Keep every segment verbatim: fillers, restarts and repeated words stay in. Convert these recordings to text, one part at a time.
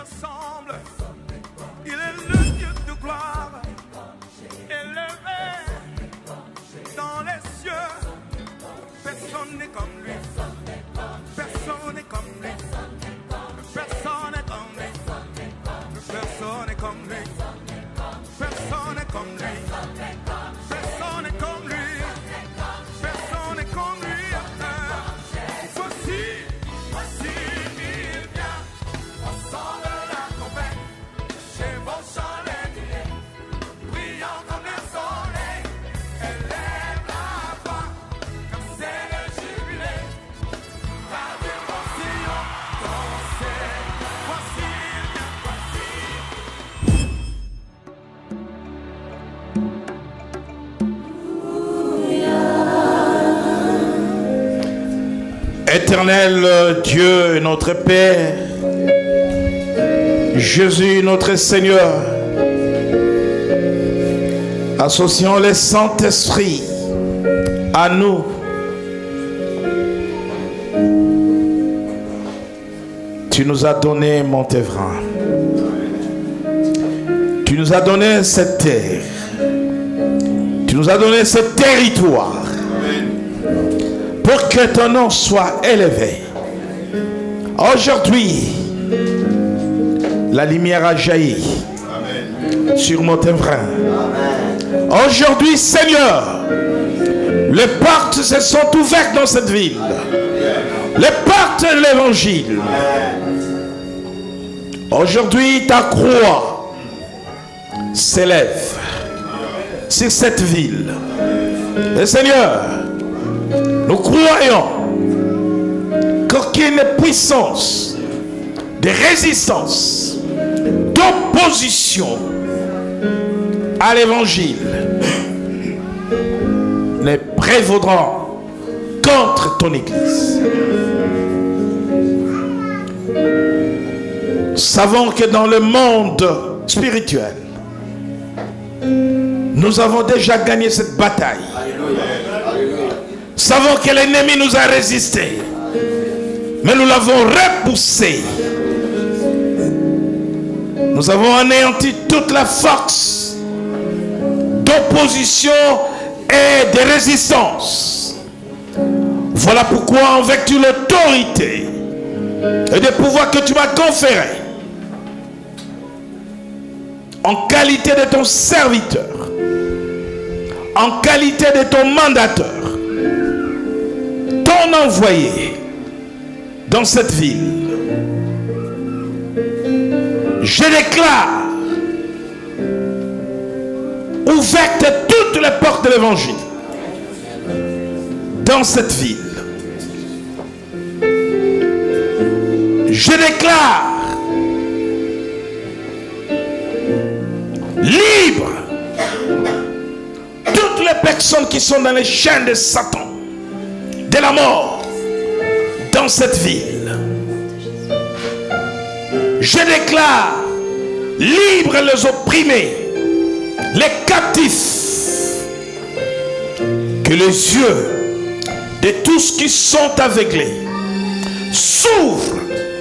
ressemble. Il est le Dieu de gloire, élevé dans les cieux. Personne n'est comme lui. Personne n'est comme lui. Personne n'est comme lui. Personne n'est comme lui. Personne n'est comme lui. Personne n'est comme lui. Personne n'est comme lui. Voici, voici, il vient. Au son de la trompette, chez vos chalets, brillant comme le soleil. Élève la voix, comme c'est le jubilé. Radio Sion, dansez. Voici, il vient, voici. Éternel Dieu, notre Père, Jésus, notre Seigneur, associons le Saint-Esprit à nous. Tu nous as donné Montévrain. Tu nous as donné cette terre. Tu nous as donné ce territoire. Pour que ton nom soit élevé. Aujourd'hui, la lumière a jailli. Amen. Sur Montévrain. Aujourd'hui, Seigneur, les portes se sont ouvertes dans cette ville. Les portes de l'évangile. Aujourd'hui, ta croix s'élève sur cette ville. Et Seigneur, nous croyons qu'aucune puissance de résistance, d'opposition à l'évangile ne prévaudra contre ton Église. Nous savons que dans le monde spirituel, nous avons déjà gagné cette bataille. Nous savons que l'ennemi nous a résisté, mais nous l'avons repoussé. Nous avons anéanti toute la force d'opposition et de résistance. Voilà pourquoi, en vertu de l'autorité et des pouvoirs que tu m'as conférés, en qualité de ton serviteur, en qualité de ton mandateur, ton envoyé dans cette ville, je déclare ouvertes toutes les portes de l'évangile dans cette ville. Je déclare libre toutes les personnes qui sont dans les chaînes de Satan, de la mort, dans cette ville. Je déclare libre les opprimés, les captifs, que les yeux de tous qui sont aveuglés s'ouvrent,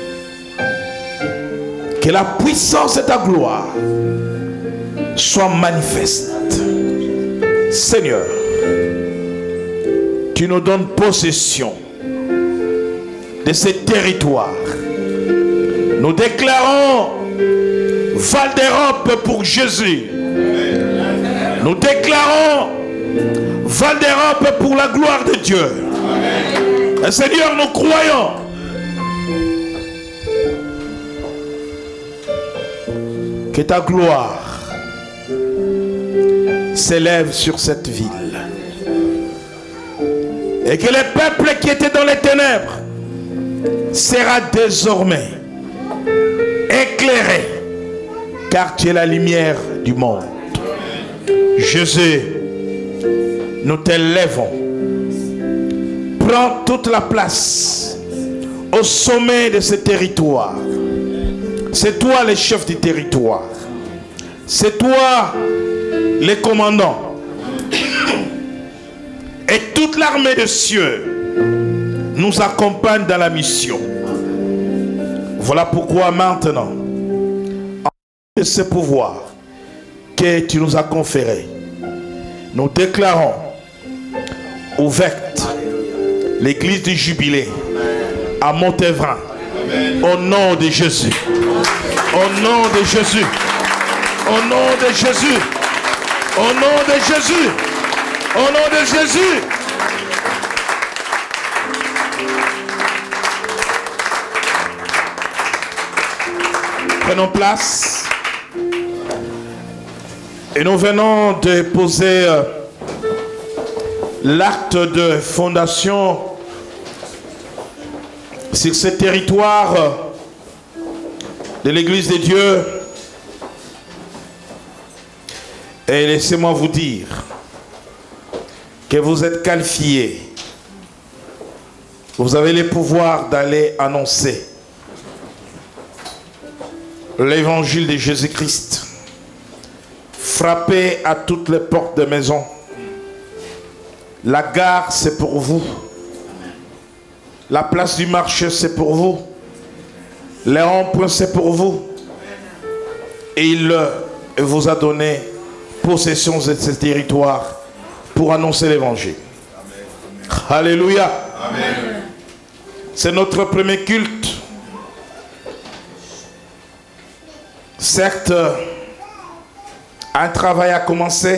que la puissance de ta gloire soit manifeste. Seigneur, tu nous donnes possession de ces territoires. Nous déclarons Val d'Europe pour Jésus. Nous déclarons Val d'Europe pour la gloire de Dieu. Et Seigneur, nous croyons que ta gloire s'élève sur cette ville. Et que le peuple qui était dans les ténèbres sera désormais éclairé, car tu es la lumière du monde. Jésus, nous t'élèvons. Prends toute la place au sommet de ce territoire. C'est toi le chef du territoire. C'est toi le commandant. Et toute l'armée des cieux nous accompagne dans la mission. Voilà pourquoi maintenant de ce pouvoir que tu nous as conféré, nous déclarons ouverte l'église du Jubilé à Montévrain. Au nom de Jésus. Au nom de Jésus. Au nom de Jésus. Au nom de Jésus. Au nom de Jésus. Prenons place. Et nous venons de poser euh, l'acte de fondation sur ce territoire euh, de l'Église de Dieu. Et laissez-moi vous dire que vous êtes qualifiés. Vous avez le pouvoir d'aller annoncer l'évangile de Jésus-Christ. Frappez à toutes les portes de maison. La gare, c'est pour vous. La place du marché, c'est pour vous. Les ronds-points, c'est pour vous. Et il vous a donné possession de ce territoire pour annoncer l'évangile. Alléluia. C'est notre premier culte. Certes, un travail a commencé.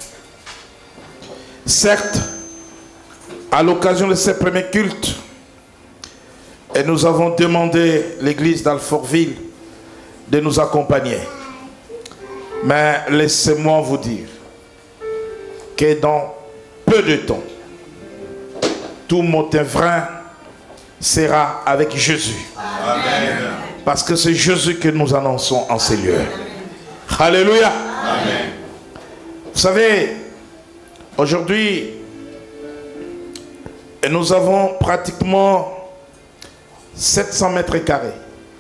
Certes, à l'occasion de ce premier culte, et nous avons demandé l'église d'Alfortville de nous accompagner. Mais laissez-moi vous dire que dans peu de temps, tout Montévrain sera avec Jésus. Amen. Parce que c'est Jésus que nous annonçons en ces lieux. Alléluia. Amen. Vous savez, aujourd'hui, nous avons pratiquement sept cents mètres carrés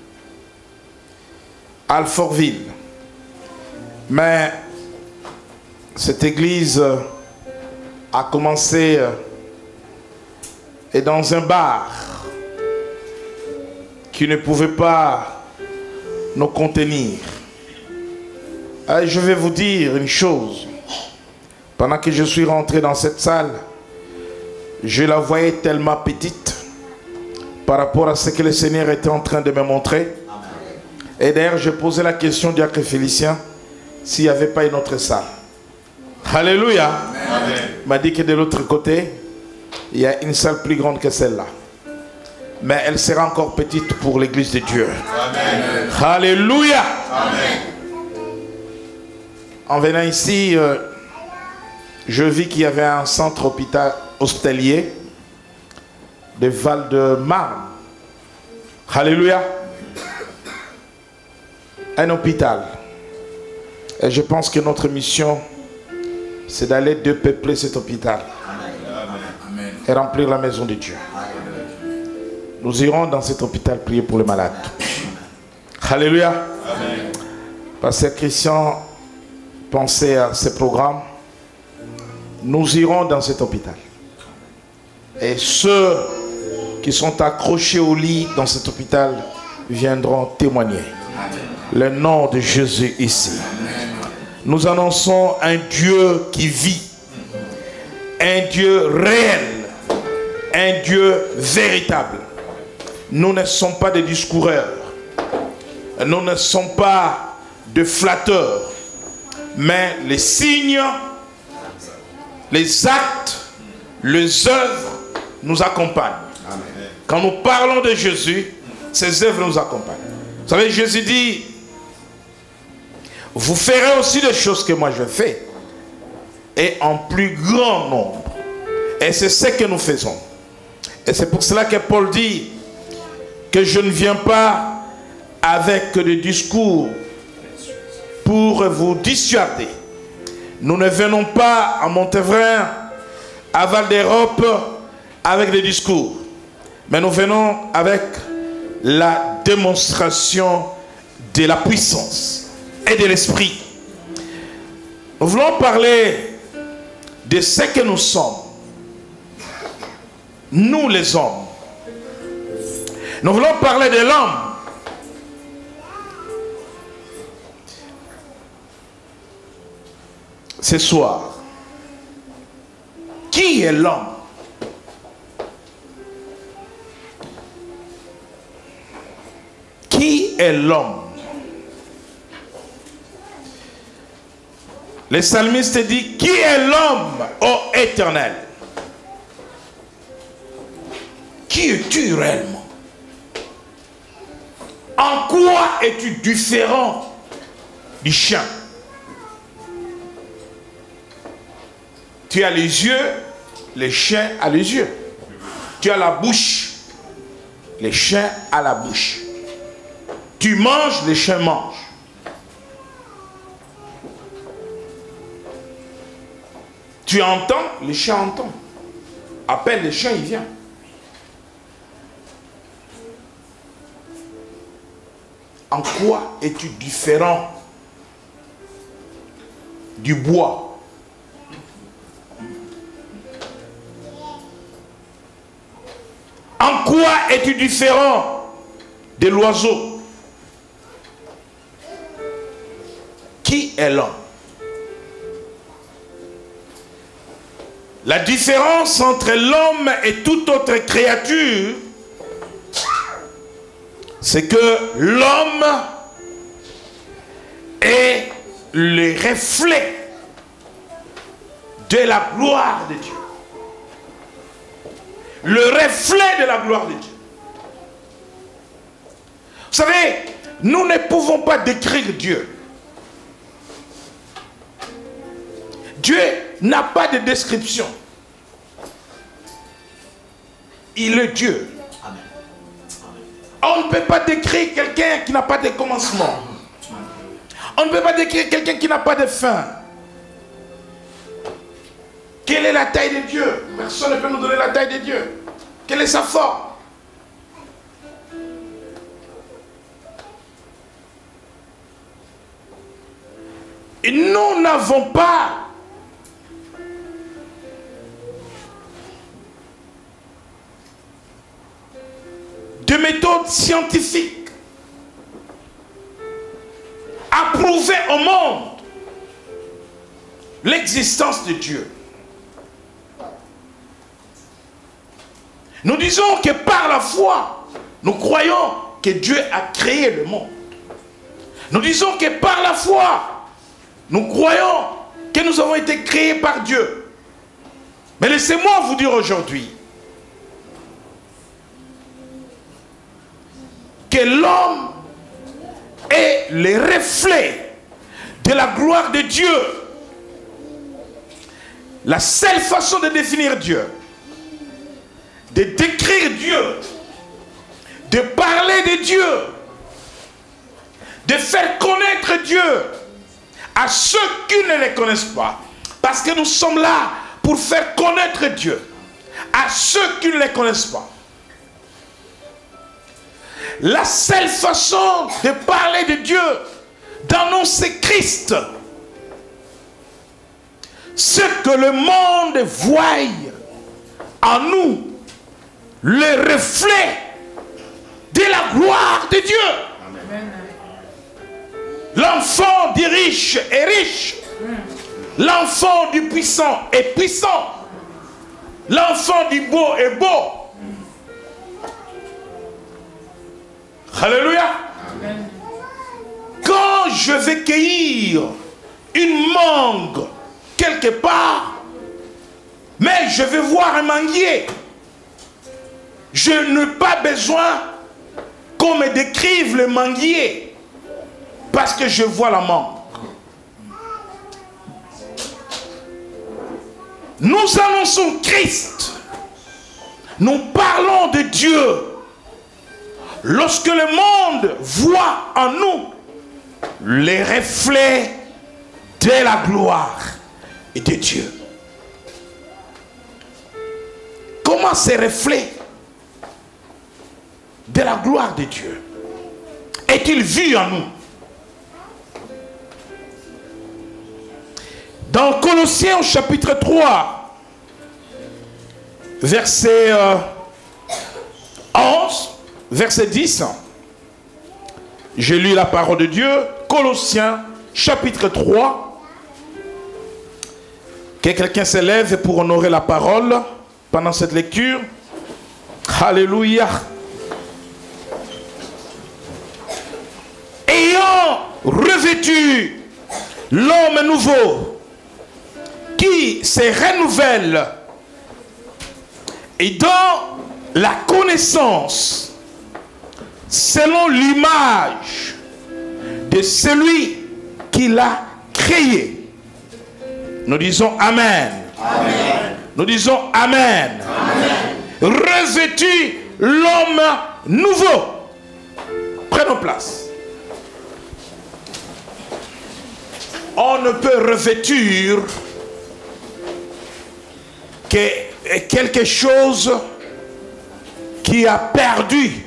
à Alfortville. Mais cette église a commencé et dans un bar qui ne pouvait pas nous contenir. Et je vais vous dire une chose. Pendant que je suis rentré dans cette salle, je la voyais tellement petite par rapport à ce que le Seigneur était en train de me montrer. Et d'ailleurs, je posais la question du diacre Félicien s'il n'y avait pas une autre salle. Alléluia. Amen. Il m'a dit que de l'autre côté, il y a une salle plus grande que celle-là. Mais elle sera encore petite pour l'église de Dieu. Amen. Alléluia. Amen. En venant ici, euh, je vis qu'il y avait un centre hôpital, hospitalier de Val-de-Marne. Alléluia. Un hôpital. Et je pense que notre mission, c'est d'aller dépeupler cet hôpital. Amen. Et remplir la maison de Dieu. Amen. Nous irons dans cet hôpital prier pour les malades. Alléluia. Amen. Pasteur Christian pensait à ce programme. Nous irons dans cet hôpital. Et ceux qui sont accrochés au lit dans cet hôpital viendront témoigner. Le nom de Jésus ici. Nous annonçons un Dieu qui vit. Un Dieu réel. Un Dieu véritable. Nous ne sommes pas des discoureurs. Nous ne sommes pas des flatteurs. Mais les signes, les actes, les œuvres nous accompagnent. Amen. Quand nous parlons de Jésus, ces œuvres nous accompagnent. Vous savez, Jésus dit, vous ferez aussi des choses que moi je fais, et en plus grand nombre. Et c'est ce que nous faisons. Et c'est pour cela que Paul dit que je ne viens pas avec des discours pour vous dissuader. Nous ne venons pas à Montévrain, à Val d'Europe, avec des discours. Mais nous venons avec la démonstration de la puissance et de l'esprit. Nous voulons parler de ce que nous sommes. Nous les hommes. Nous voulons parler de l'homme. ce soir, qui est l'homme? Qui est l'homme? Le psalmiste dit, qui est l'homme, ô Éternel? Qui es-tu réellement? En quoi es-tu différent du chien? Tu as les yeux, les chiens ont les yeux. Tu as la bouche, les chiens ont la bouche. Tu manges, les chiens mangent. Tu entends, les chiens entendent. Appelle les chiens, il vient. En quoi es-tu différent du bois? En quoi es-tu différent de l'oiseau? Qui est l'homme? La différence entre l'homme et toute autre créature, c'est que l'homme est le reflet de la gloire de Dieu. Le reflet de la gloire de Dieu. Vous savez, nous ne pouvons pas décrire Dieu. Dieu n'a pas de description. Il est Dieu. On ne peut pas décrire quelqu'un qui n'a pas de commencement. On ne peut pas décrire quelqu'un qui n'a pas de fin. Quelle est la taille de Dieu? Personne ne peut nous donner la taille de Dieu. Quelle est sa forme? Et nous n'avons pas de méthode scientifique à prouver au monde l'existence de Dieu. Nous disons que par la foi, nous croyons que Dieu a créé le monde. Nous disons que par la foi, nous croyons que nous avons été créés par Dieu. Mais laissez-moi vous dire aujourd'hui que l'homme est le reflet de la gloire de Dieu. La seule façon de définir Dieu, de décrire Dieu, de parler de Dieu, de faire connaître Dieu à ceux qui ne le connaissent pas, parce que nous sommes là pour faire connaître Dieu à ceux qui ne le connaissent pas. La seule façon de parler de Dieu, d'annoncer Christ, ce que le monde voit en nous, le reflet de la gloire de Dieu. L'enfant du riche est riche. L'enfant du puissant est puissant. L'enfant du beau est beau. Alléluia. Amen. Quand je vais cueillir une mangue quelque part, mais je vais voir un manguier, je n'ai pas besoin qu'on me décrive le manguier, parce que je vois la mangue. Nous annonçons Christ. Nous parlons de Dieu. Lorsque le monde voit en nous les reflets de la gloire et de Dieu. Comment ces reflets de la gloire de Dieu est-il vu en nous? Dans Colossiens au chapitre trois, verset euh, onze, verset dix, je lis la parole de Dieu. Colossiens chapitre trois, Que quelqu'un se lève pour honorer la parole pendant cette lecture. Alléluia. Ayant revêtu l'homme nouveau qui se renouvelle et dans la connaissance selon l'image de celui qui l'a créé. Nous disons Amen. Amen. Nous disons Amen. Amen. Revêtu l'homme nouveau. Prenons place. On ne peut revêtir que quelque chose qui a perdu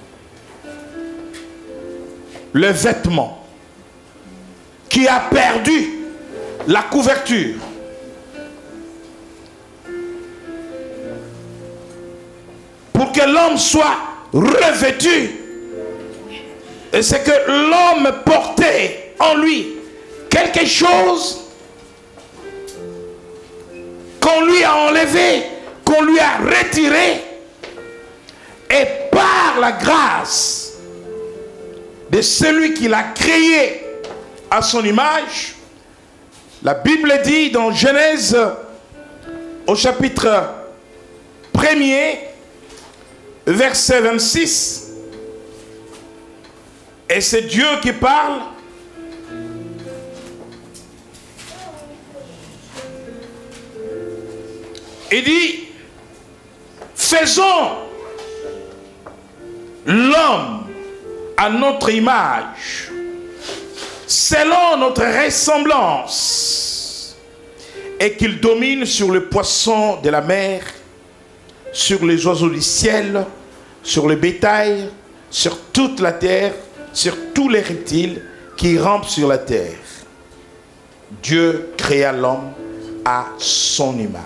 le vêtement, qui a perdu la couverture. Pour que l'homme soit revêtu, c'est que l'homme portait en lui quelque chose qu'on lui a enlevé, qu'on lui a retiré, et par la grâce de celui qui l'a créé à son image, la Bible dit dans Genèse au chapitre premier, verset vingt-six, et c'est Dieu qui parle. Il dit, faisons l'homme à notre image, selon notre ressemblance, et qu'il domine sur les poissons de la mer, sur les oiseaux du ciel, sur le bétail, sur toute la terre, sur tous les reptiles qui rampent sur la terre. Dieu créa l'homme à son image.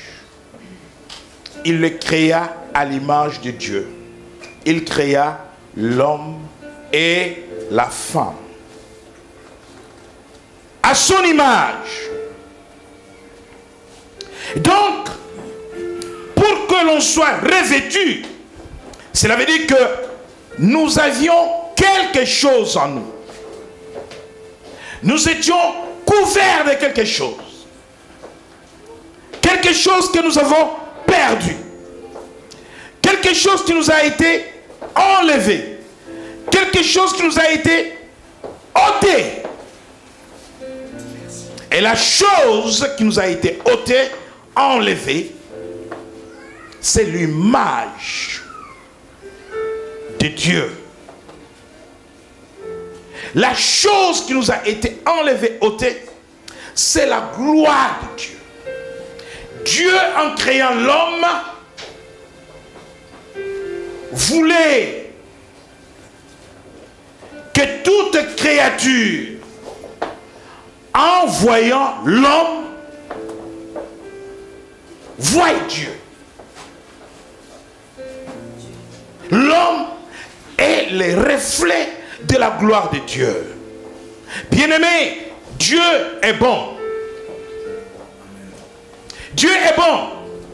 Il le créa à l'image de Dieu. Il créa l'homme et la femme. À son image. Donc, pour que l'on soit revêtu, cela veut dire que nous avions quelque chose en nous. Nous étions couverts de quelque chose. Quelque chose que nous avons perdu. Quelque chose qui nous a été enlevé. Quelque chose qui nous a été ôté. Et la chose qui nous a été ôtée, enlevée, c'est l'image de Dieu. La chose qui nous a été enlevée, ôtée, c'est la gloire de Dieu. Dieu, en créant l'homme, voulait que toute créature, en voyant l'homme, voie Dieu. L'homme est le reflet de la gloire de Dieu. Bien-aimé, Dieu est bon. Dieu est bon.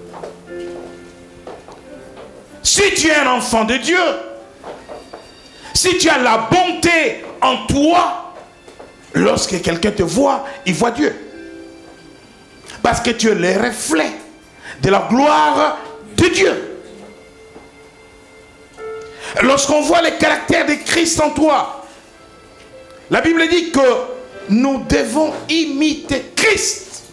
Si tu es un enfant de Dieu, si tu as la bonté en toi, lorsque quelqu'un te voit, il voit Dieu. Parce que tu es le reflet de la gloire de Dieu. Lorsqu'on voit le caractère de Christ en toi, la Bible dit que nous devons imiter Christ.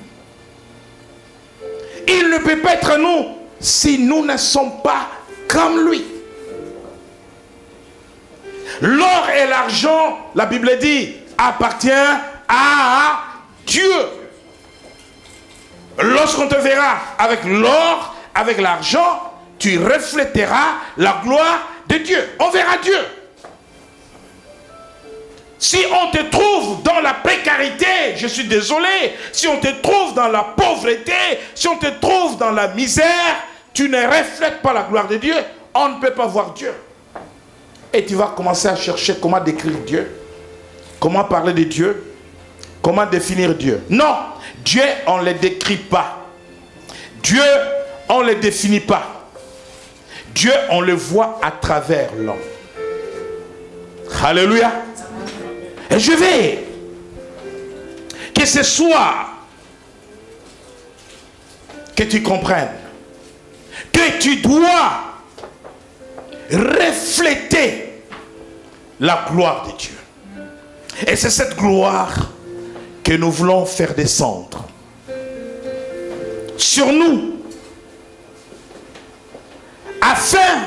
Il ne peut pas être nous si nous ne sommes pas comme lui. L'or et l'argent, la Bible dit, appartient à Dieu. Lorsqu'on te verra avec l'or, avec l'argent, tu refléteras la gloire de Dieu. On verra Dieu. Si on te trouve dans la précarité, je suis désolé, si on te trouve dans la pauvreté, si on te trouve dans la misère, tu ne reflètes pas la gloire de Dieu, on ne peut pas voir Dieu. Et tu vas commencer à chercher comment décrire Dieu, comment parler de Dieu, comment définir Dieu. Non, Dieu, on ne le décrit pas. Dieu, on ne le définit pas. Dieu, on le voit à travers l'homme. Alléluia. Et je vais que ce soit que tu comprennes que tu dois refléter la gloire de Dieu. Et c'est cette gloire que nous voulons faire descendre sur nous, afin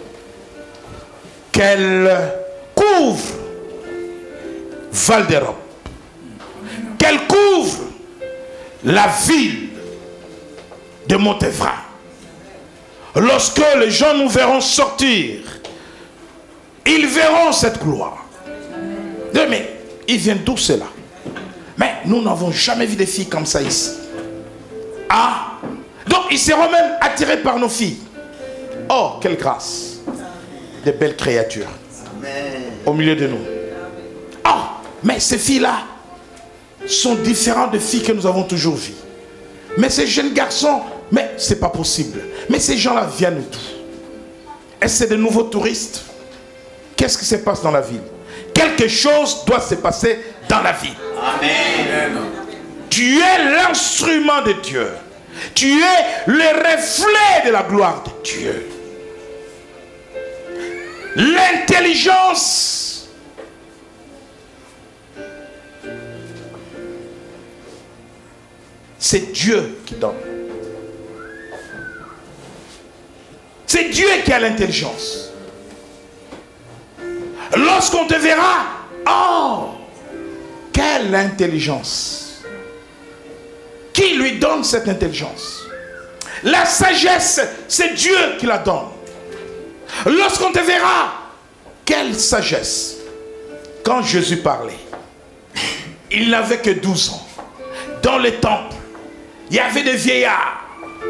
qu'elle couvre Val d'Europe, qu'elle couvre la ville de Montévrain. Lorsque les gens nous verront sortir, ils verront cette gloire. Mais ils viennent d'où cela? Mais nous n'avons jamais vu des filles comme ça ici. Ah, donc ils seront même attirés par nos filles. Oh, quelle grâce. Des belles créatures. Amen. Au milieu de nous. Oh, mais ces filles-là sont différentes des filles que nous avons toujours vues. Mais ces jeunes garçons, mais c'est pas possible. Mais ces gens-là viennent d'où? Est-ce que c'est de nouveaux touristes? Qu'est-ce qui se passe dans la ville? Quelque chose doit se passer dans la vie. Amen. Tu es l'instrument de Dieu. Tu es le reflet de la gloire de Dieu. L'intelligence, c'est Dieu qui donne. C'est Dieu qui a l'intelligence. Lorsqu'on te verra, oh, quelle intelligence! Qui lui donne cette intelligence? La sagesse, c'est Dieu qui la donne. Lorsqu'on te verra, quelle sagesse! Quand Jésus parlait, il n'avait que douze ans. Dans le temple, il y avait des vieillards,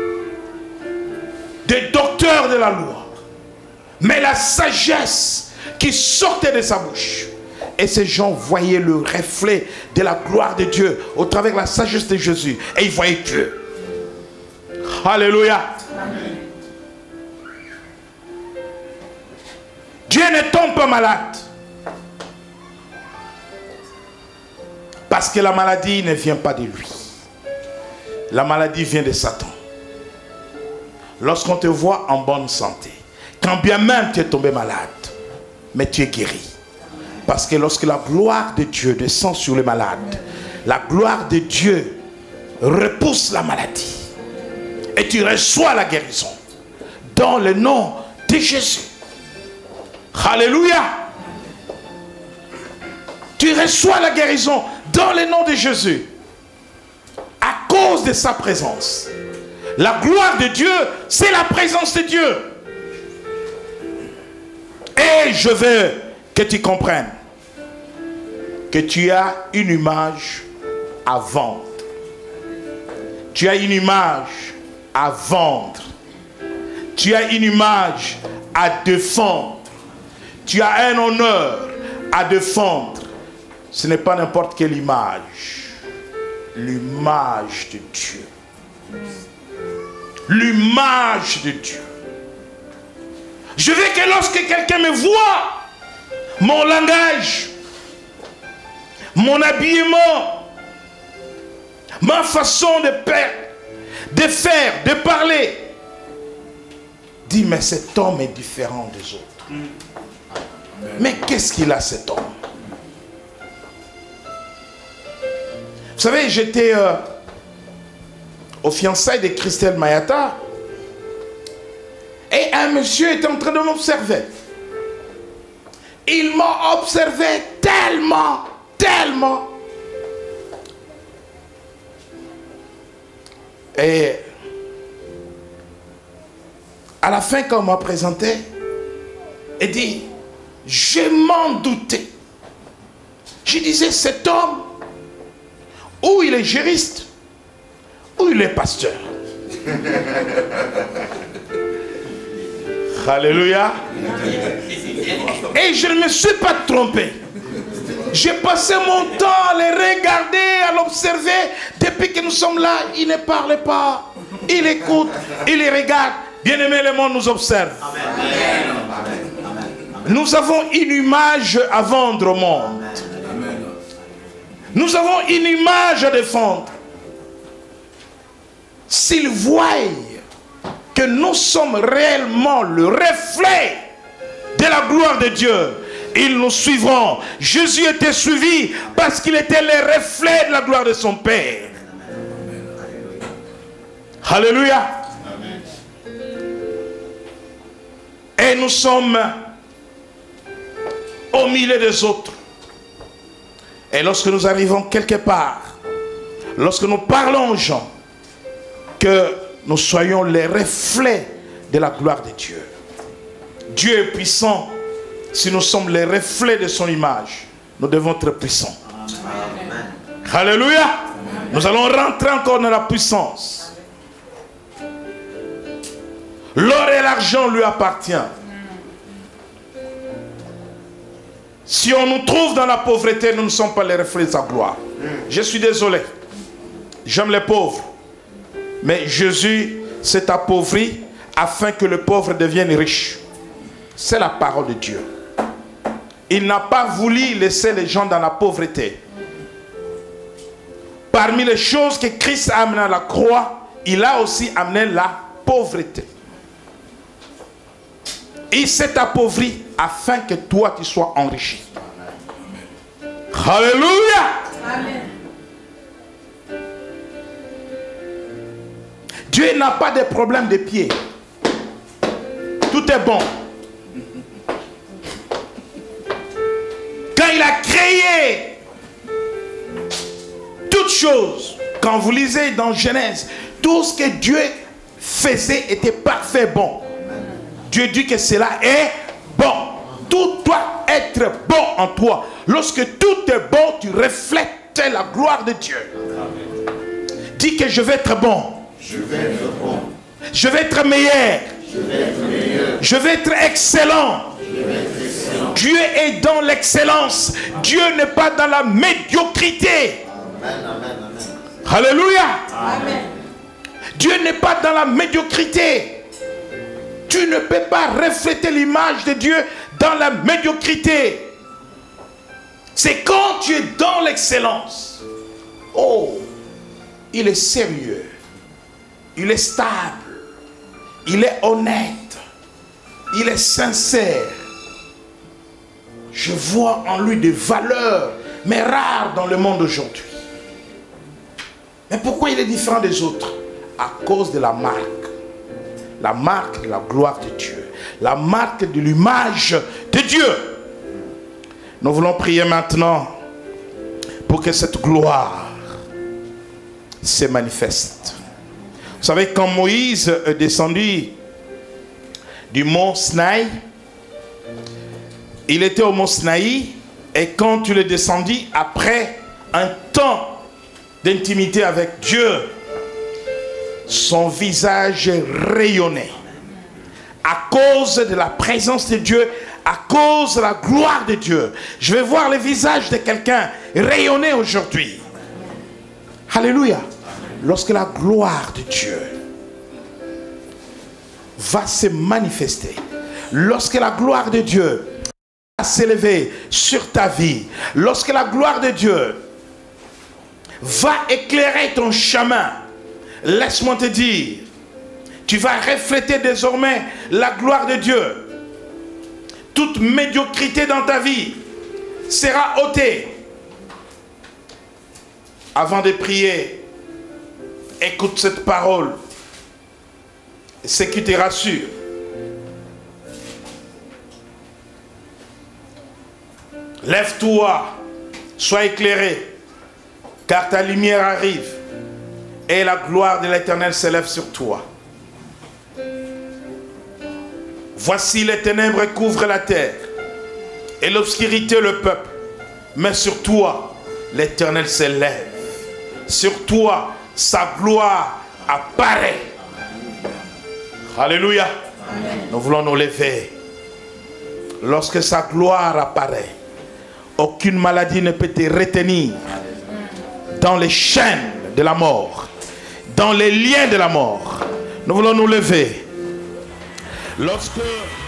des docteurs de la loi. Mais la sagesse qui sortait de sa bouche. Et ces gens voyaient le reflet de la gloire de Dieu au travers de la sagesse de Jésus. Et ils voyaient Dieu. Alléluia. Amen. Dieu ne tombe pas malade. Parce que la maladie ne vient pas de lui. La maladie vient de Satan. Lorsqu'on te voit en bonne santé, quand bien même tu es tombé malade, mais tu es guéri. Parce que lorsque la gloire de Dieu descend sur les malades, la gloire de Dieu repousse la maladie. Et tu reçois la guérison. Dans le nom de Jésus. Alléluia. Tu reçois la guérison dans le nom de Jésus. À cause de sa présence. La gloire de Dieu, c'est la présence de Dieu. Et je veux que tu comprennes que tu as une image à vendre. Tu as une image à vendre. Tu as une image à défendre. Tu as un honneur à défendre. Ce n'est pas n'importe quelle image. L'image de Dieu. L'image de Dieu. Je veux que lorsque quelqu'un me voit, mon langage, mon habillement, ma façon de faire, de faire, de parler, dit mais cet homme est différent des autres. Mais qu'est-ce qu'il a cet homme? Vous savez, j'étais euh, au fiançailles de Christelle Mayata. Et un monsieur était en train de m'observer. Il m'a observé tellement, tellement. Et à la fin, quand on m'a présenté, il dit, je m'en doutais. Je disais, cet homme, ou il est juriste, ou il est pasteur. Alléluia. Et je ne me suis pas trompé. J'ai passé mon temps à les regarder, à l'observer. Depuis que nous sommes là, il ne parle pas. Il écoute, il les regarde. Bien-aimé, le monde nous observe. Amen. Nous avons une image à vendre au monde. Nous avons une image à défendre. S'ils voient que nous sommes réellement le reflet de la gloire de Dieu, ils nous suivront. Jésus était suivi parce qu'il était le reflet de la gloire de son Père. Alléluia. Et nous sommes au milieu des autres. Et lorsque nous arrivons quelque part, lorsque nous parlons aux gens, que nous soyons les reflets de la gloire de Dieu. Dieu est puissant. Si nous sommes les reflets de son image, nous devons être puissants. Amen. Alléluia. Amen. Nous allons rentrer encore dans la puissance. L'or et l'argent lui appartiennent. Si on nous trouve dans la pauvreté, nous ne sommes pas les reflets de sa gloire. Je suis désolé. J'aime les pauvres. Mais Jésus s'est appauvri afin que le pauvre devienne riche. C'est la parole de Dieu. Il n'a pas voulu laisser les gens dans la pauvreté. Parmi les choses que Christ a amenées à la croix, il a aussi amené la pauvreté. Il s'est appauvri afin que toi tu sois enrichi. Alléluia. Amen. Dieu n'a pas de problème de pied. Tout est bon. Quand il a créé toutes choses, quand vous lisez dans Genèse, tout ce que Dieu faisait était parfait bon. Dieu dit que cela est bon. Tout doit être bon en toi. Lorsque tout est bon, tu reflètes la gloire de Dieu. Dis que je vais être bon. Je vais être bon. Je vais être meilleur. Je vais être meilleur. Je vais être excellent. Je vais être excellent. Dieu est dans l'excellence. Dieu n'est pas dans la médiocrité. Amen, amen, amen. Alléluia. Amen. Dieu n'est pas dans la médiocrité. Tu ne peux pas refléter l'image de Dieu dans la médiocrité. C'est quand tu es dans l'excellence. Oh, il est sérieux. Il est stable. Il est honnête. Il est sincère. Je vois en lui des valeurs, mais rares dans le monde aujourd'hui. Mais pourquoi il est différent des autres? À cause de la marque. La marque de la gloire de Dieu. La marque de l'image de Dieu. Nous voulons prier maintenant pour que cette gloire se manifeste. Vous savez, quand Moïse est descendu du mont Sinaï, il était au mont Sinaï, et quand il est descendu, après un temps d'intimité avec Dieu, son visage rayonnait. À cause de la présence de Dieu, à cause de la gloire de Dieu. Je vais voir le visage de quelqu'un rayonner aujourd'hui. Alléluia. Lorsque la gloire de Dieu va se manifester, lorsque la gloire de Dieu va s'élever sur ta vie, lorsque la gloire de Dieu va éclairer ton chemin, laisse-moi te dire, tu vas refléter désormais la gloire de Dieu. Toute médiocrité dans ta vie sera ôtée. Avant de prier, écoute cette parole. Ce qui te rassure. Lève-toi, sois éclairé, car ta lumière arrive et la gloire de l'Éternel s'élève sur toi. Voici les ténèbres couvrent la terre et l'obscurité le peuple. Mais sur toi, l'Éternel s'élève. Sur toi, sa gloire apparaît. Alléluia. Amen. Nous voulons nous lever. Lorsque sa gloire apparaît, Aucune maladie ne peut te retenir dans les chaînes de la mort, dans les liens de la mort. Nous voulons nous lever. Lorsque